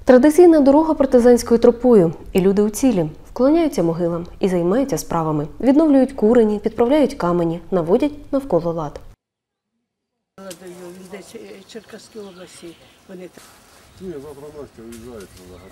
Традиційна дорога партизанською тропою. І люди у цілі. Вклоняються могилам і займаються справами. Відновлюють курені, підправляють камені, наводять навколо лад. Він десь в Черкаській області. Вони так. Ні, завтра Настя виїжджає,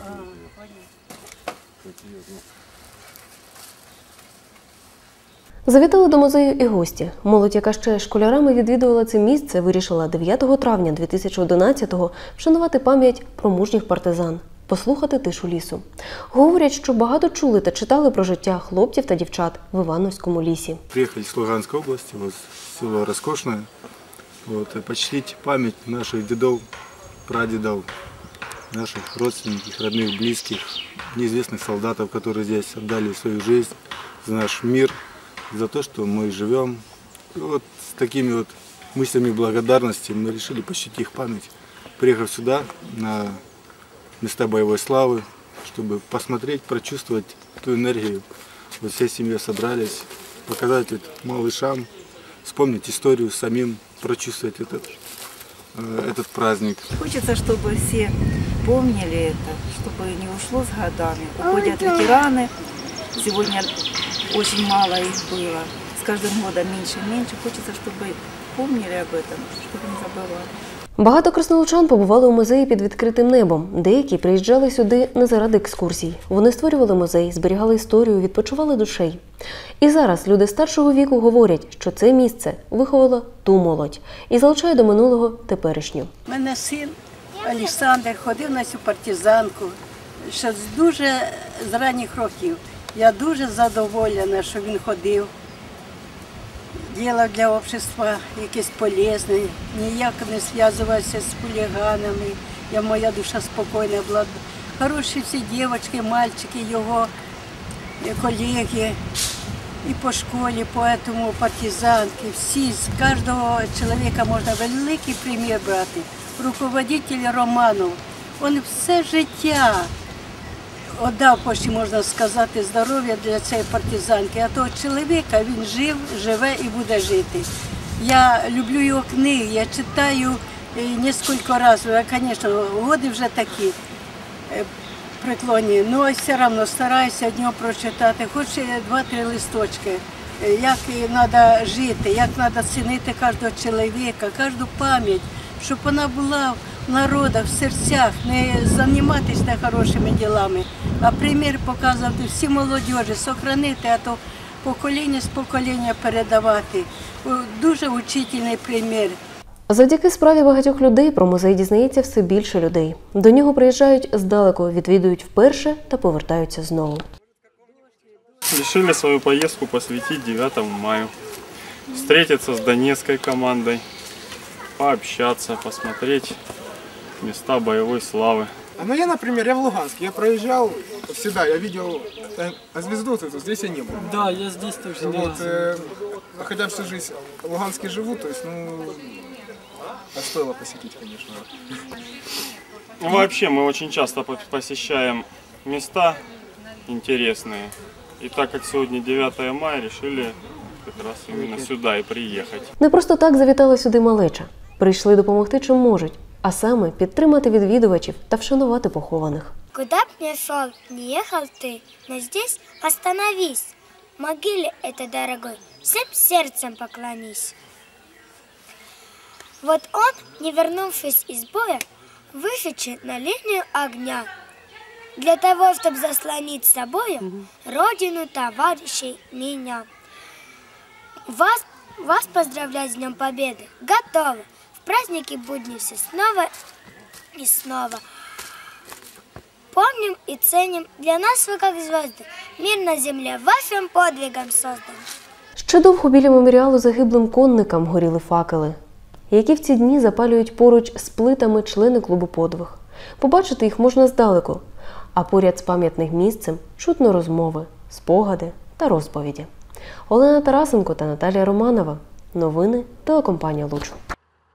Завітали до музею і гості. Молодь, яка ще школярами відвідувала це місце, вирішила 9 травня 2011-го вшанувати пам'ять про мужніх партизан, послухати тишу лісу. Говорять, що багато чули та читали про життя хлопців та дівчат в Івановському лісі. Приїхали з Луганської області, село Розкошне, почтить пам'ять наших дідів, прадідів, наших родственников, родных, близких, неизвестных солдатов, которые здесь отдали свою жизнь за наш мир, за то, что мы живем. И вот с такими вот мыслями благодарности мы решили почтить их память, приехав сюда, на места боевой славы, чтобы посмотреть, прочувствовать ту энергию. Вот всей семьей собрались, показать малышам, вспомнить историю самим, прочувствовать этот праздник. Хочется, чтобы все помнили это, чтобы не ушло с годами. Уходят ветераны, сегодня очень мало их было, с каждым годом меньше и меньше. Хочется, чтобы помнили об этом, чтобы не забывали. Багато краснолучан побували у музеї під відкритим небом. Деякі приїжджали сюди не заради екскурсій. Вони створювали музей, зберігали історію, відпочивали душею. І зараз люди старшого віку говорять, що це місце виховало ту молодь і залучає до минулого теперішню. У мене син Олександр ходив на цю партизанку ще з ранніх років. Я дуже задоволена, що він ходив. Діло для общества якесь полезне, ніяк не зв'язувався з хуліганами. Моя душа спокійна була. Хороші всі дівчатки, мальчики, його колеги. І по школі, поэтому партизанки, всі, з кожного чоловіка можна великий примір брати. Руководитель Романов, він все життя віддав, почти можна сказати, здоров'я для цієї партизанки. А того чоловіка він жив, живе і буде жити. Я люблю його книги, я читаю кілька разів, звісно, годи вже такі преклонні, але все одно стараюся днем прочитати, хоч 2-3 листочки, як треба жити, як треба цінити кожного чоловіка, кожну пам'ять, щоб вона була в народах, в серцях, не займатися нехорошими ділами, а примір показувати всій молодіжі, зберігати, а то покоління з покоління передавати. Дуже учительний примір. Завдяки справі багатьох людей про музей дізнається все більше людей. До нього приїжджають здалеку, відвідують вперше та повертаються знову. Решили свою поездку посвятить 9 мая. Встретиться с донецкой командой, пообщаться, посмотреть места боевой славы. Ну я, например, я в Луганске, я проезжал всегда, я видел звезду, здесь я не был. Да, я здесь тоже не раз. Хотя всю жизнь в Луганске живу, то есть, стоило посетить, конечно. Вообще мы очень часто посещаем места интересные. И так как сегодня 9 мая, решили как раз именно сюда и приехать. Не просто так завітала сюди малеча. Прийшли допомогти чим можуть, а саме підтримати відвідувачів та вшанувати похованих. Куда б ни шел, не ехал ты, но здесь остановись. Могиле это, дорогой, всем сердцем поклонись. Вот он, не вернувшись из боя, вышедший на линию огня, для того, чтобы заслонить собою родину, товарищей, меня. Вас поздравлять с Днем Победы. Готовы. В праздники будни все снова и снова. Помним и ценим. Для нас вы как звезды. Мир на земле вашим подвигом создан. Ще довго біля меморіалу загиблим конникам горіли факели, які в ці дні запалюють поруч з плитами члени клубу «Подвиг». Побачити їх можна здалеку, а поряд з пам'ятним місцем чутно розмови, спогади та розповіді. Олена Тарасенко та Наталія Романова. Новини телекомпанія «Луч».